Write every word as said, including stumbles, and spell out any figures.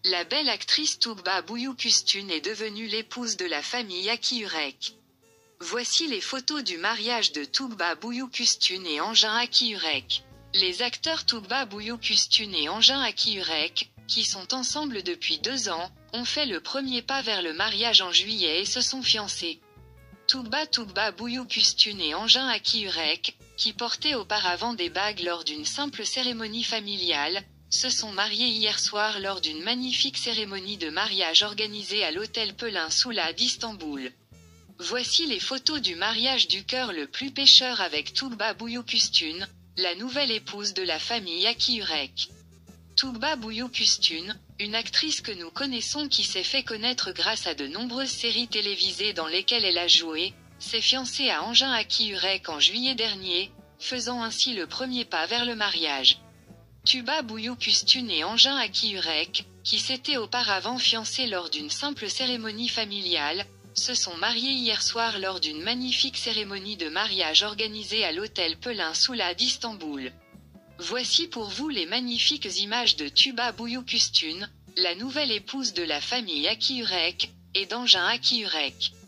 La belle actrice Tuğba Büyüküstün est devenue l'épouse de la famille Akiyürek. Voici les photos du mariage de Tuğba Büyüküstün et Engin Akiyürek. Les acteurs Tuğba Büyüküstün et Engin Akiyürek, qui sont ensemble depuis deux ans, ont fait le premier pas vers le mariage en juillet et se sont fiancés. Tuğba Tuğba Büyüküstün et Engin Akiyürek, qui portaient auparavant des bagues lors d'une simple cérémonie familiale, se sont mariés hier soir lors d'une magnifique cérémonie de mariage organisée à l'hôtel Pelin Soula d'Istanbul. Voici les photos du mariage du cœur le plus pêcheur avec Tuğba Büyüküstün, la nouvelle épouse de la famille Akiyürek. Tuğba Büyüküstün, une actrice que nous connaissons qui s'est fait connaître grâce à de nombreuses séries télévisées dans lesquelles elle a joué, s'est fiancée à Engin Akiyürek en juillet dernier, faisant ainsi le premier pas vers le mariage. Tuğba Büyüküstün et Engin Akiyürek, qui s'étaient auparavant fiancés lors d'une simple cérémonie familiale, se sont mariés hier soir lors d'une magnifique cérémonie de mariage organisée à l'hôtel Pelin Soula d'Istanbul. Voici pour vous les magnifiques images de Tuğba Büyüküstün, la nouvelle épouse de la famille Akiyürek, et d'Engin Akiyürek.